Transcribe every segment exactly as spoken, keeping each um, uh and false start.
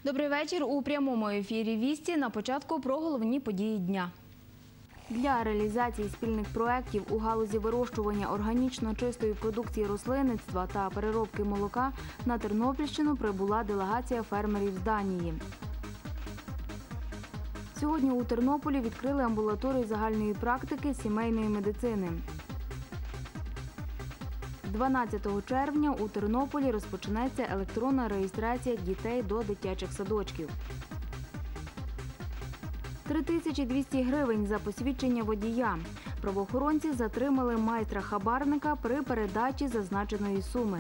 Добрий вечір. У прямому ефірі «Вісті» на початку про головні події дня. Для реалізації спільних проєктів у галузі вирощування органічно чистої продукції рослинництва та переробки молока на Тернопільщину прибула делегація фермерів з Данії. Сьогодні у Тернополі відкрили амбулаторію загальної практики сімейної медицини. дванадцятого червня у Тернополі розпочнеться електронна реєстрація дітей до дитячих садочків. три тисячі двісті гривень за посвідчення водія. Правоохоронці затримали майстра-хабарника при передачі зазначеної суми.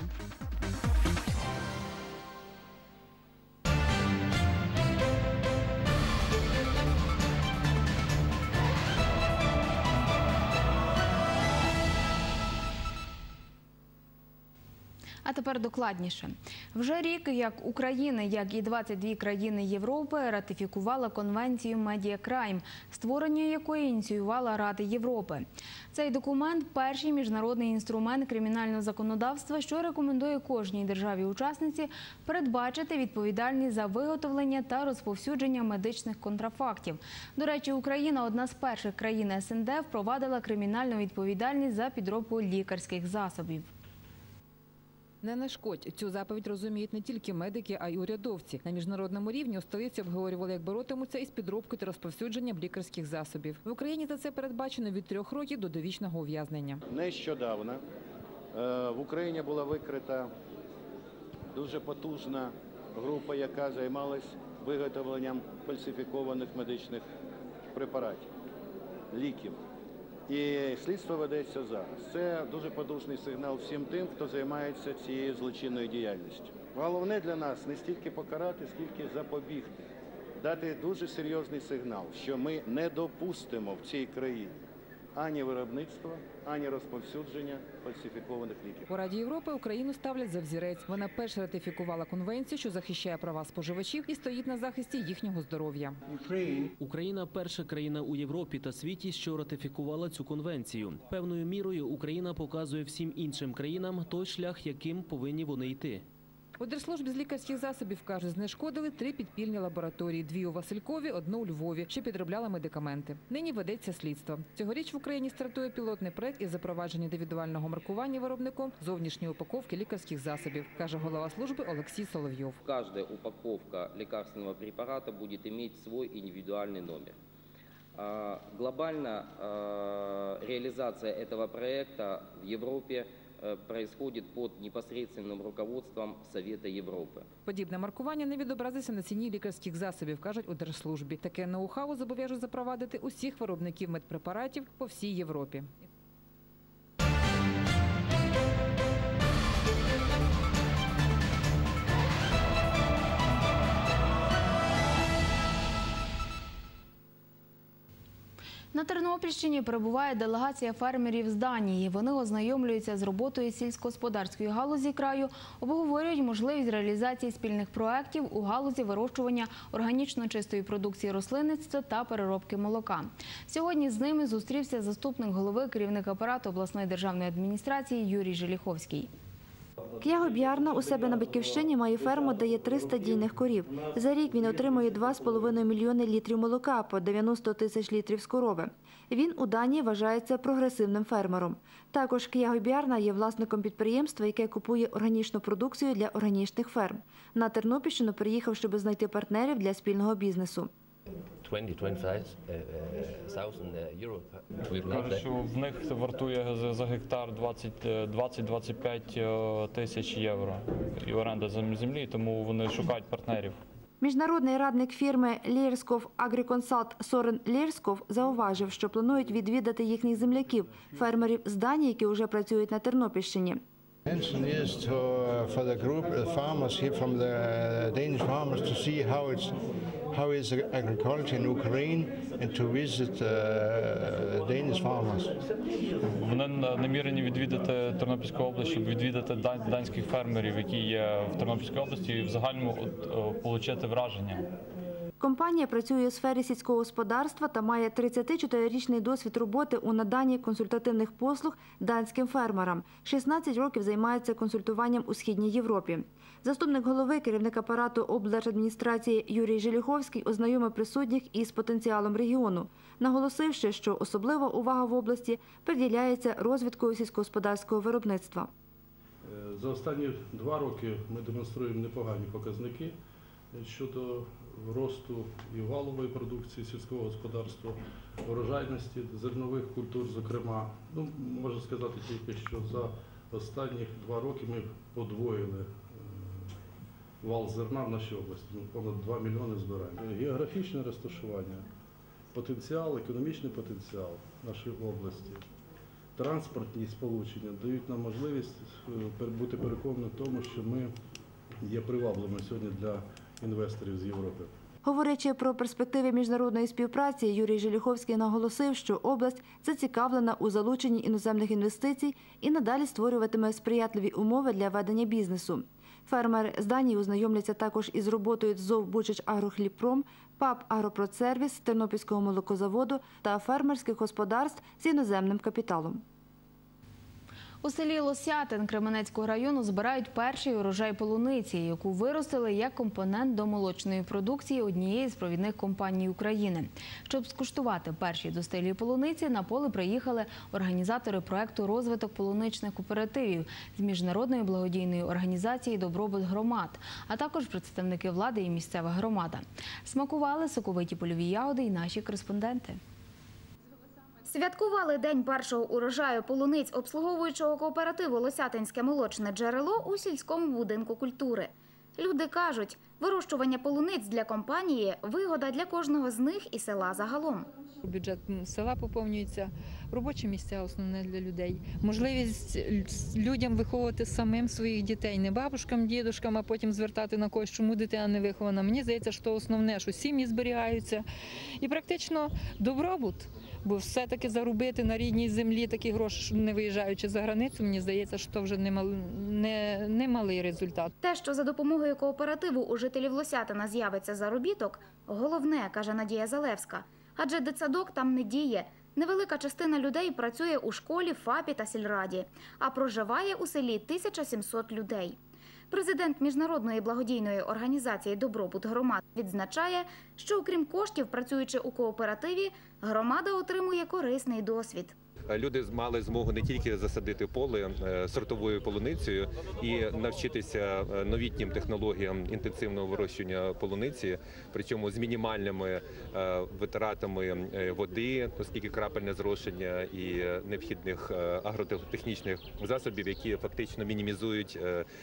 А тепер докладніше. Вже рік, як Україна, як і двадцять дві країни Європи ратифікувала конвенцію «Медіакрайм», створення якої ініціювала Рада Європи. Цей документ – перший міжнародний інструмент кримінального законодавства, що рекомендує кожній державі-учасниці передбачити відповідальність за виготовлення та розповсюдження медичних контрафактів. До речі, Україна – одна з перших країн ес ен де, впровадила кримінальну відповідальність за підробку лікарських засобів. Не нашкодь. Цю заповідь розуміють не тільки медики, а й урядовці. На міжнародному рівні у столиці обговорювали, як боротимуться із підробкою та розповсюдженням лікарських засобів. В Україні за це передбачено від трьох років до довічного ув'язнення. Нещодавно в Україні була викрита дуже потужна група, яка займалась виготовленням фальсифікованих медичних препаратів, ліків. І слідство ведеться зараз. Це дуже потужний сигнал всім тим, хто займається цією злочинною діяльністю. Головне для нас не стільки покарати, скільки запобігти. Дати дуже серйозний сигнал, що ми не допустимо в цій країні ані виробництва, ані розповсюдження фальсифікованих ліків. У Раді Європи Україну ставлять за взірець. Вона перша ратифікувала конвенцію, що захищає права споживачів і стоїть на захисті їхнього здоров'я. Україна – перша країна у Європі та світі, що ратифікувала цю конвенцію. Певною мірою Україна показує всім іншим країнам той шлях, яким повинні вони йти. У Держслужбі з лікарських засобів, кажуть, знешкодили три підпільні лабораторії. Дві у Василькові, одну у Львові, що підробляли медикаменти. Нині ведеться слідство. Цьогоріч в Україні стартує пілотний проект із запровадження індивідуального маркування виробником зовнішньої упаковки лікарських засобів, каже голова служби Олексій Соловйов. Кожна упаковка лікарственного препарата буде мати свій індивідуальний номер. Глобальна реалізація цього проекту в Європі происходит под непосредственным руководством Совета Європи. Подібне маркування не відобразиться на ціні лікарських засобів, кажуть у Держслужбі. Таке ноу-хау зобов'яжуть запровадити усіх виробників медпрепаратів по всій Європі. На Тернопільщині перебуває делегація фермерів з Данії. Вони ознайомлюються з роботою сільськогосподарської галузі краю, обговорюють можливість реалізації спільних проєктів у галузі вирощування органічно чистої продукції рослинництва та переробки молока. Сьогодні з ними зустрівся заступник голови, керівник апарату обласної державної адміністрації Юрій Желіховський. К'яго Б'ярна у себе на Батьківщині має ферму, де є три стадійних корів. За рік він отримує два з половиною мільйони літрів молока, по дев'яносто тисяч літрів з корови. Він у Данії вважається прогресивним фермером. Також К'яго Б'ярна є власником підприємства, яке купує органічну продукцію для органічних ферм. На Тернопільщину приїхав, щоб знайти партнерів для спільного бізнесу. Кажуть, що в них вартує за гектар двадцять-двадцять п'ять тисяч євро і оренда землі, тому вони шукають партнерів. Міжнародний радник фірми Лєрсков Агріконсалт Сорен Лєрсков зауважив, що планують відвідати їхніх земляків, фермерів з Данії, які вже працюють на Тернопільщині. Intention is to for the group of farmers here from the Danish farmers to see how it's how is agriculture in Ukraine and to visit uh, Danish farmers. Вони намірені відвідати Тернопільську область, щоб відвідати данських фермерів, які є в Тернопільській області, і в загальному отримати враження. Компанія працює у сфері сільського господарства та має тридцятичотирирічний досвід роботи у наданні консультативних послуг данським фермерам. шістнадцять років займається консультуванням у Східній Європі. Заступник голови, керівник апарату облдержадміністрації Юрій Желіховський ознайомив присутніх із потенціалом регіону, наголосивши, що особлива увага в області приділяється розвитку сільськогосподарського виробництва. За останні два роки ми демонструємо непогані показники щодо росту і валової продукції сільського господарства, урожайності зернових культур, зокрема. Ну, можу сказати тільки, що за останні два роки ми подвоїли вал зерна в нашій області. Ми понад два мільйони збираємо. Географічне розташування, потенціал, економічний потенціал нашої області, транспортні сполучення дають нам можливість бути переконаними в тому, що ми є привабливими сьогодні для інвесторів з Європи. Говорячи про перспективи міжнародної співпраці, Юрій Желіховський наголосив, що область зацікавлена у залученні іноземних інвестицій і надалі створюватиме сприятливі умови для ведення бізнесу. Фермери з Данії ознайомляться також із роботою ТЗОВ «Бучач-Агрохлібпром», ПАП «Агропродсервіс», Тернопільського молокозаводу та фермерських господарств з іноземним капіталом. У селі Лосятин Кременецького району збирають перший урожай полуниці, яку виростили як компонент до молочної продукції однієї з провідних компаній України. Щоб скуштувати перші достиглі полуниці, на поле приїхали організатори проєкту «Розвиток полуничних кооперативів» з міжнародної благодійної організації «Добробут громад», а також представники влади і місцева громада. Смакували соковиті польові ягоди і наші кореспонденти. Святкували день першого урожаю полуниць обслуговуючого кооперативу «Лосятинське молочне джерело» у сільському будинку культури. Люди кажуть, вирощування полуниць для компанії – вигода для кожного з них і села загалом. Бюджет села поповнюється, робочі місця основне для людей. Можливість людям виховувати самим своїх дітей, не бабушкам, дідушкам, а потім звертати на когось, чому дитина не вихована. Мені здається, що основне, що сім'ї зберігаються і практично добробут. Бо все-таки заробити на рідній землі такі гроші, не виїжджаючи за границю, мені здається, що це вже немалий не, не малий результат. Те, що за допомогою кооперативу у жителів Лосятина з'явиться заробіток – головне, каже Надія Залевська. Адже дитсадок там не діє. Невелика частина людей працює у школі, ФАПі та сільраді, а проживає у селі тисяча сімсот людей. Президент міжнародної благодійної організації «Добробут громад» відзначає, що окрім коштів, працюючи у кооперативі, громада отримує корисний досвід. Люди мали змогу не тільки засадити поле сортовою полуницею і навчитися новітнім технологіям інтенсивного вирощування полуниці, причому з мінімальними витратами води, оскільки крапельне зрошення і необхідних агротехнічних засобів, які фактично мінімізують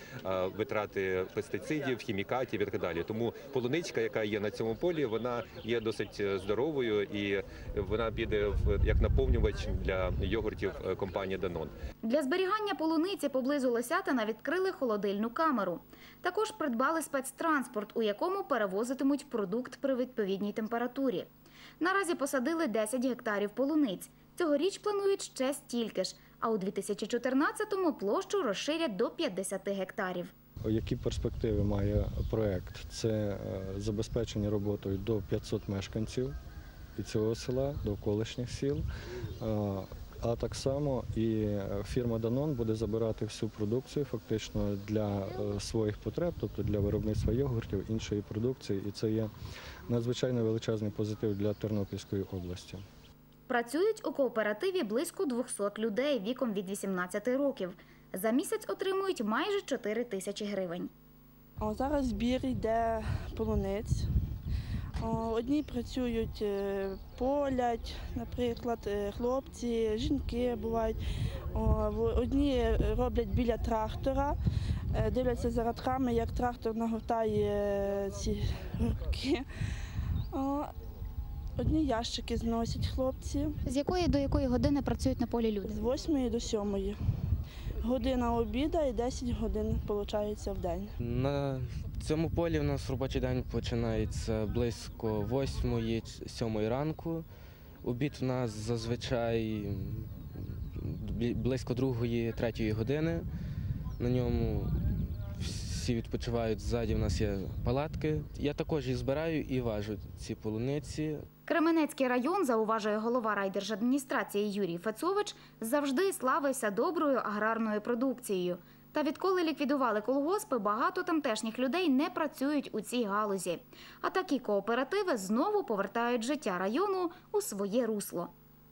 витрати пестицидів, хімікатів і так далі. Тому полуничка, яка є на цьому полі, вона є досить здоровою і вона піде як наповнювач для йогуртів компанії Danone. Для зберігання полуниці поблизу Лосятина відкрили холодильну камеру. Також придбали спецтранспорт, у якому перевозитимуть продукт при відповідній температурі. Наразі посадили десять гектарів полуниць. Цьогоріч планують ще стільки ж, а у дві тисячі чотирнадцятому площу розширять до п'ятдесяти гектарів. Які перспективи має проєкт? Це забезпечення роботою до п'ятсот мешканців і цього села, довколишніх сіл. А так само і фірма Danone буде забирати всю продукцію фактично для своїх потреб, тобто для виробництва йогуртів, іншої продукції. І це є надзвичайно величезний позитив для Тернопільської області. Працюють у кооперативі близько двохсот людей віком від вісімнадцяти років. За місяць отримують майже чотири тисячі гривень. Зараз збір йде полуниць. Одні працюють, полять, наприклад, хлопці, жінки бувають. Одні роблять біля трактора, дивляться за радками, як трактор нагортає ці горбки. Одні ящики зносять хлопці. З якої до якої години працюють на полі люди? З восьмої до сьомої. Година обіду і десять годин, виходить, в день. На цьому полі в нас робочий день починається близько восьмої, сьомої ранку. Обід у нас зазвичай близько другої, третьої години. На ньому всі відпочивають, ззаді в нас є палатки. Я також їх збираю і важу ці полуниці. Кременецький район, зауважує голова райдержадміністрації Юрій Фецович, завжди славився доброю аграрною продукцією. Та відколи ліквідували колгоспи, багато тамтешніх людей не працюють у цій галузі. А такі кооперативи знову повертають життя району у своє русло.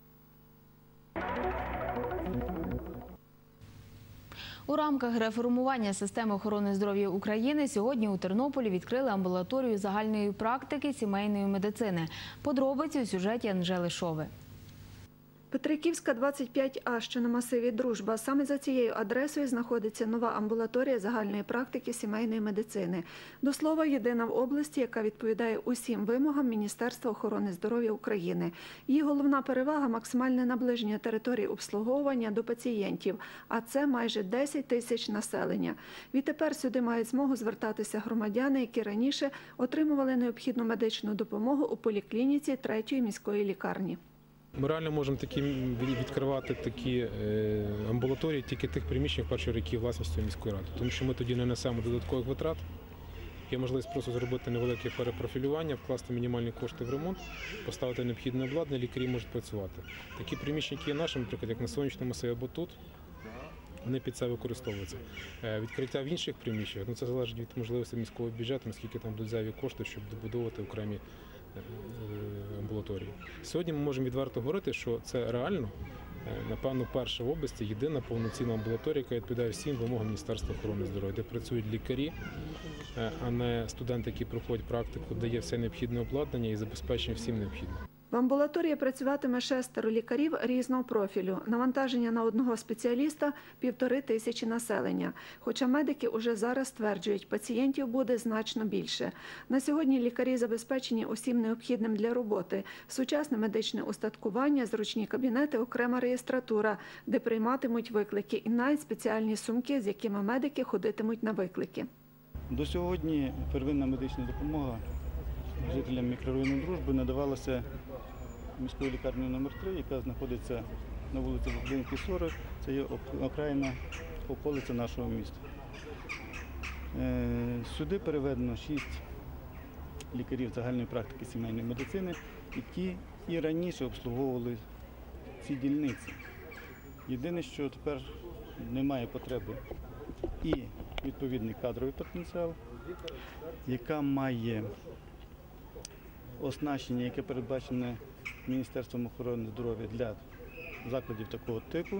У рамках реформування системи охорони здоров'я України сьогодні у Тернополі відкрили амбулаторію загальної практики сімейної медицини. Подробиці у сюжеті Анжели Шови. Петриківська, двадцять п'ять А, що на масиві Дружба. Саме за цією адресою знаходиться нова амбулаторія загальної практики сімейної медицини. До слова, єдина в області, яка відповідає усім вимогам Міністерства охорони здоров'я України. Її головна перевага – максимальне наближення території обслуговування до пацієнтів, а це майже десять тисяч населення. Відтепер сюди мають змогу звертатися громадяни, які раніше отримували необхідну медичну допомогу у поліклініці третьої міської лікарні. Ми реально можемо такі відкривати такі амбулаторії тільки тих приміщень, в першу чергу, які є власністю міської ради. Тому що ми тоді не несемо додаткових витрат. Є можливість просто зробити невелике перепрофілювання, вкласти мінімальні кошти в ремонт, поставити необхідне обладнання, лікарі можуть працювати. Такі приміщення, які є нашими, наприклад, як на сонячному масиві або тут, вони під це використовуються. Відкриття в інших приміщеннях, ну це залежить від можливості міського бюджету, наскільки там будуть зайві кошти, щоб добудовувати окремі амбулаторії. Сьогодні ми можемо відверто говорити, що це реально, напевно, перша в області єдина повноцінна амбулаторія, яка відповідає всім вимогам Міністерства охорони здоров'я, де працюють лікарі, а не студенти, які проходять практику, де є все необхідне обладнання і забезпечення всім необхідним. В амбулаторії працюватиме шестеро лікарів різного профілю. Навантаження на одного спеціаліста – півтори тисячі населення. Хоча медики уже зараз стверджують, пацієнтів буде значно більше. На сьогодні лікарі забезпечені усім необхідним для роботи. Сучасне медичне устаткування, зручні кабінети, окрема реєстратура, де прийматимуть виклики, і навіть спеціальні сумки, з якими медики ходитимуть на виклики. До сьогодні первинна медична допомога жителям мікрорайону Дружби надавалася міською лікарнею номер три, яка знаходиться на вулиці Буклинській, сорок. Це є окраїна околиця нашого міста. Сюди переведено шість лікарів загальної практики сімейної медицини, які і раніше обслуговували ці дільниці. Єдине, що тепер немає потреби і відповідний кадровий потенціал, яка має оснащення, яке передбачене Міністерством охорони здоров'я для закладів такого типу.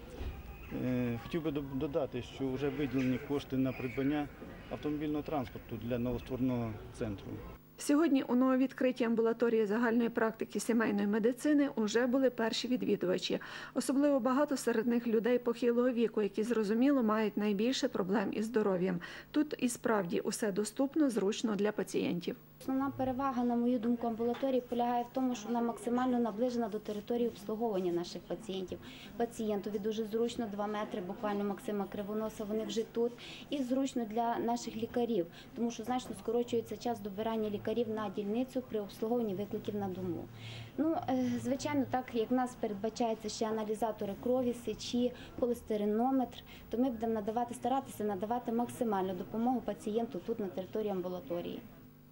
Хотів би додати, що вже виділені кошти на придбання автомобільного транспорту для новоствореного центру. Сьогодні у нововідкритій амбулаторії загальної практики сімейної медицини уже були перші відвідувачі. Особливо багато серед них людей похилого віку, які, зрозуміло, мають найбільше проблем із здоров'ям. Тут і справді усе доступно, зручно для пацієнтів. Основна перевага, на мою думку, амбулаторії полягає в тому, що вона максимально наближена до території обслуговування наших пацієнтів. Пацієнтові дуже зручно, два метри, буквально Максима Кривоноса, вони вже тут. І зручно для наших лікарів, тому що значно скорочується час добирання лікарів на дільницю при обслуговуванні викликів на дому. Ну, звичайно, так як в нас передбачається ще аналізатори крові, сечі, холестеринометр, то ми будемо надавати, старатися надавати максимальну допомогу пацієнту тут на території амбулаторії.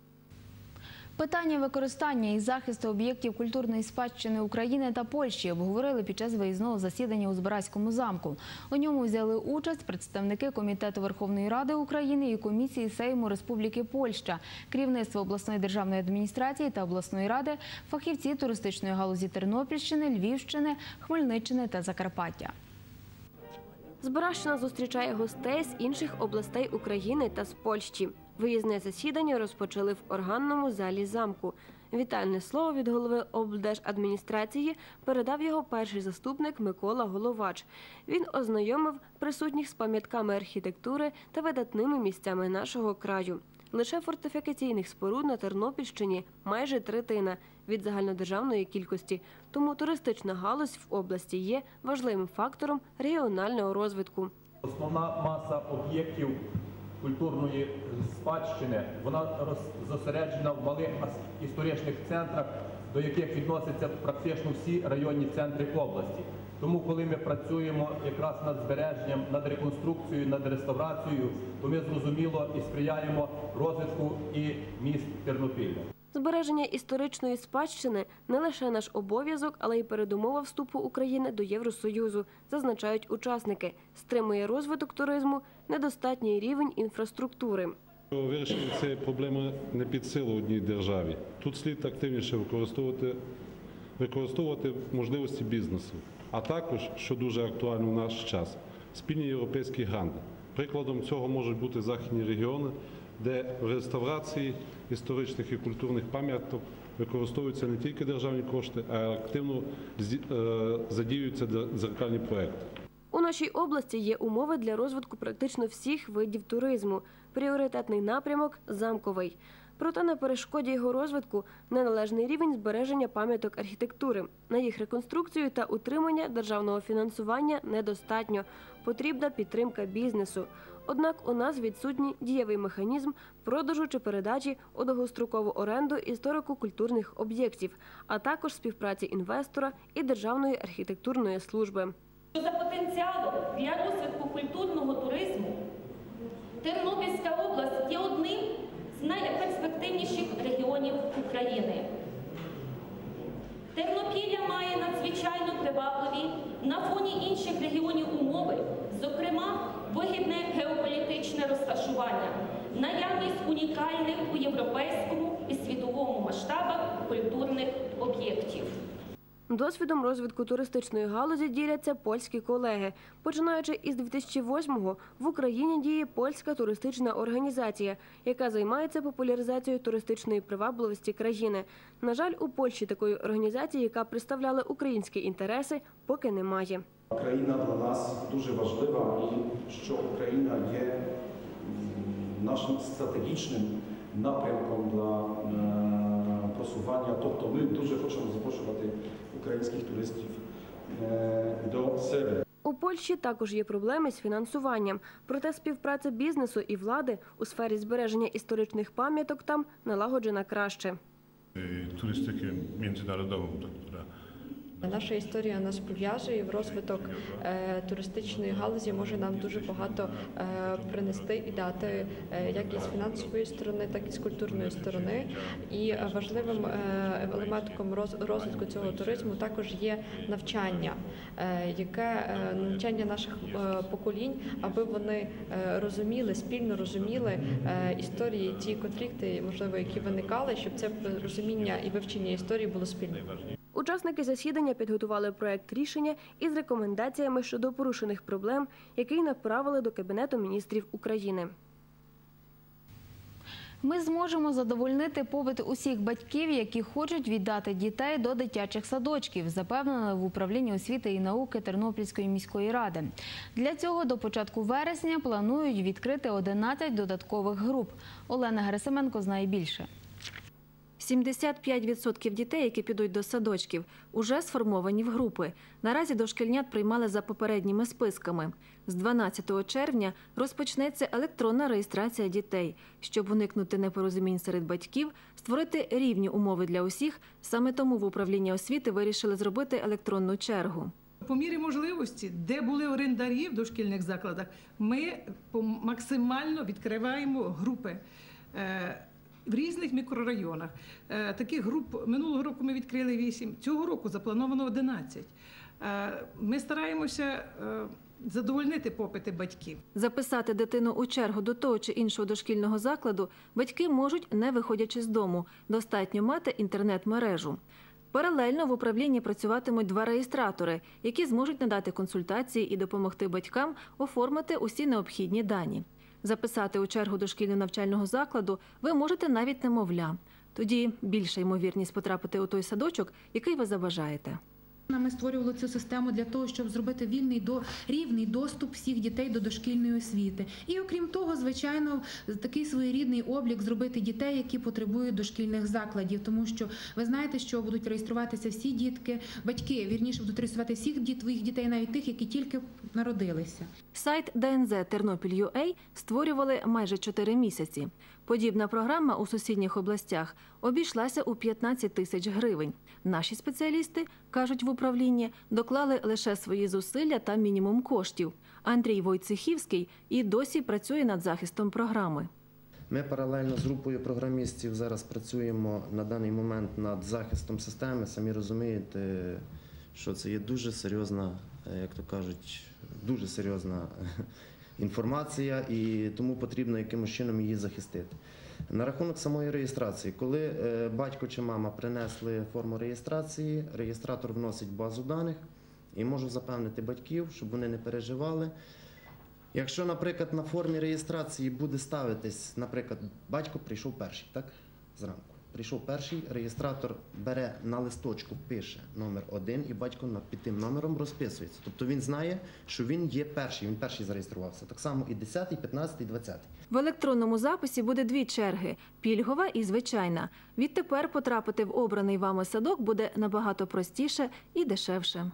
Питання використання і захисту об'єктів культурної спадщини України та Польщі обговорили під час виїзного засідання у Збаразькому замку. У ньому взяли участь представники Комітету Верховної Ради України і Комісії Сейму Республіки Польща, керівництво обласної державної адміністрації та обласної ради, фахівці туристичної галузі Тернопільщини, Львівщини, Хмельниччини та Закарпаття. Збаражщина зустрічає гостей з інших областей України та з Польщі. Виїзне засідання розпочали в органному залі замку. Вітальне слово від голови облдержадміністрації передав його перший заступник Микола Головач. Він ознайомив присутніх з пам'ятками архітектури та видатними місцями нашого краю. Лише фортифікаційних споруд на Тернопільщині майже третина від загальнодержавної кількості. Тому туристична галузь в області є важливим фактором регіонального розвитку. Основна маса об'єктів культурної спадщини, вона зосереджена в малих історичних центрах, до яких відносяться практично всі районні центри області. Тому, коли ми працюємо якраз над збереженням, над реконструкцією, над реставрацією, то ми зрозуміло і сприяємо розвитку і міст Тернопілля. Збереження історичної спадщини – не лише наш обов'язок, але й передумова вступу України до Євросоюзу, зазначають учасники. Стримує розвиток туризму недостатній рівень інфраструктури. Вирішення цієї проблеми не під силу одній державі. Тут слід активніше використовувати, використовувати можливості бізнесу, а також, що дуже актуально в наш час, спільні європейські гранти. Прикладом цього можуть бути західні регіони, де в реставрації історичних і культурних пам'яток використовуються не тільки державні кошти, а й активно задіюються дзеркальні проекти. У нашій області є умови для розвитку практично всіх видів туризму. Пріоритетний напрямок – замковий. Проте на перешкоді його розвитку – неналежний рівень збереження пам'яток архітектури. На їх реконструкцію та утримання державного фінансування недостатньо. Потрібна підтримка бізнесу. Однак у нас відсутній дієвий механізм продажу чи передачі у довгострокову оренду історико-культурних об'єктів, а також співпраці інвестора і Державної архітектурної служби. За потенціалом для розвитку культурного туризму Тернопільська область є одним з найперспективніших регіонів України. Тернопілля має надзвичайно привабливі на фоні інших регіонів умови, зокрема вигідне геополітичне розташування, наявність унікальних у європейському і світовому масштабах культурних об'єктів. Досвідом розвитку туристичної галузі діляться польські колеги. Починаючи із дві тисячі восьмого в Україні діє польська туристична організація, яка займається популяризацією туристичної привабливості країни. На жаль, у Польщі такої організації, яка представляла українські інтереси, поки немає. Країна для нас дуже важлива і що Україна є нашим стратегічним напрямком для просування. Тобто ми дуже хочемо запрошувати українських туристів до себе. У Польщі також є проблеми з фінансуванням. Проте співпраця бізнесу і влади у сфері збереження історичних пам'яток там налагоджена краще. Turystykę międzynarodową, która Наша історія нас пов'язує, в розвиток е, туристичної галузі може нам дуже багато е, принести і дати е, як із фінансової сторони, так і з культурної сторони. І важливим е, елементом роз, розвитку цього туризму також є навчання, е, яке е, навчання наших е, поколінь, аби вони е, розуміли, спільно розуміли е, історії, ті конфлікти, можливо, які виникали, щоб це розуміння і вивчення історії було спільним. Учасники засідання підготували проект рішення із рекомендаціями щодо порушених проблем, який направили до Кабінету міністрів України. Ми зможемо задовольнити попит усіх батьків, які хочуть віддати дітей до дитячих садочків, запевнили в управлінні освіти і науки Тернопільської міської ради. Для цього до початку вересня планують відкрити одинадцять додаткових груп. Олена Герасименко знає більше. сімдесят п'ять відсотків дітей, які підуть до садочків, уже сформовані в групи. Наразі дошкільнят приймали за попередніми списками. З дванадцятого червня розпочнеться електронна реєстрація дітей. Щоб уникнути непорозумінь серед батьків, створити рівні умови для усіх, саме тому в управлінні освіти вирішили зробити електронну чергу. По мірі можливості, де були орендарі в дошкільних закладах, ми максимально відкриваємо групи в різних мікрорайонах. Таких груп минулого року ми відкрили вісім, цього року заплановано одинадцять. Ми стараємося задовольнити попити батьків. Записати дитину у чергу до того чи іншого дошкільного закладу батьки можуть, не виходячи з дому. Достатньо мати інтернет-мережу. Паралельно в управлінні працюватимуть два реєстратори, які зможуть надати консультації і допомогти батькам оформити усі необхідні дані. Записати у чергу дошкільного навчального закладу ви можете навіть немовля. Тоді більша ймовірність потрапити у той садочок, який ви забажаєте. Ми створювали цю систему для того, щоб зробити вільний, до, рівний доступ всіх дітей до дошкільної освіти. І окрім того, звичайно, такий своєрідний облік зробити дітей, які потребують дошкільних закладів. Тому що ви знаєте, що будуть реєструватися всі дітки, батьки, вірніше, будуть реєструвати всіх діт, своїх дітей, навіть тих, які тільки народилися. Сайт ДНЗ Тернопіль.ю.А створювали майже чотири місяці. Подібна програма у сусідніх областях обійшлася у п'ятнадцять тисяч гривень. Наші спеціалісти, кажуть в управлінні, доклали лише свої зусилля та мінімум коштів. Андрій Войцехівський і досі працює над захистом програми. Ми паралельно з групою програмістів зараз працюємо на даний момент над захистом системи. Самі розумієте, що це є дуже серйозна, як то кажуть, дуже серйозна інформація, і тому потрібно якимось чином її захистити. На рахунок самої реєстрації, коли батько чи мама принесли форму реєстрації, реєстратор вносить базу даних і можу запевнити батьків, щоб вони не переживали. Якщо, наприклад, на формі реєстрації буде ставитись, наприклад, батько прийшов перший, так, зранку. Прийшов перший, реєстратор бере на листочку, пише номер один, і батько під тим номером розписується. Тобто він знає, що він є перший, він перший зареєструвався. Так само і десятий, п'ятнадцятий, двадцятий. В електронному записі буде дві черги – пільгова і звичайна. Відтепер потрапити в обраний вами садок буде набагато простіше і дешевше.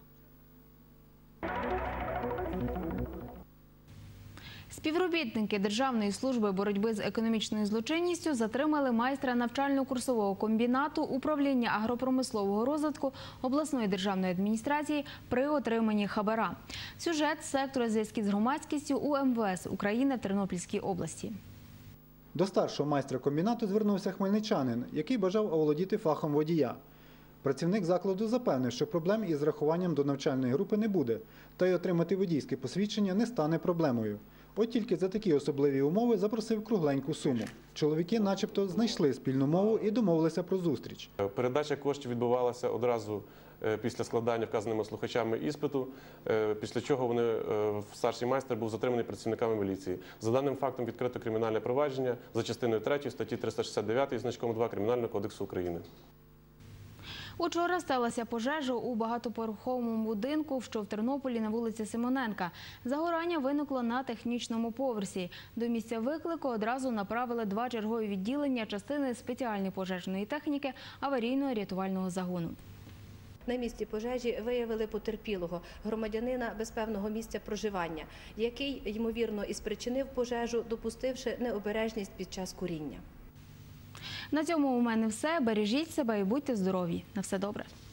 Співробітники Державної служби боротьби з економічною злочинністю затримали майстра навчально-курсового комбінату управління агропромислового розвитку обласної державної адміністрації при отриманні хабара. Сюжет з сектора зв'язків з громадськістю у ем ве ес України в Тернопільській області. До старшого майстра комбінату звернувся хмельничанин, який бажав оволодіти фахом водія. Працівник закладу запевнив, що проблем із рахуванням до навчальної групи не буде, та й отримати водійське посвідчення не стане проблемою. От тільки за такі особливі умови запросив кругленьку суму. Чоловіки начебто знайшли спільну мову і домовилися про зустріч. Передача коштів відбувалася одразу після складання вказаними слухачами іспиту, після чого вони, старший майстер був затриманий працівниками міліції. За даним фактом відкрито кримінальне провадження за частиною третьою статті триста шістдесят дев'ять значком два Кримінального кодексу України. Учора сталася пожежа у багатоповерховому будинку, що в Тернополі на вулиці Симоненка. Загорання виникло на технічному поверсі. До місця виклику одразу направили два чергові відділення частини спеціальної пожежної техніки аварійного рятувального загону. На місці пожежі виявили потерпілого, громадянина без певного місця проживання, який, ймовірно, і спричинив пожежу, допустивши необережність під час куріння. На цьому у мене все. Бережіть себе і будьте здорові. На все добре.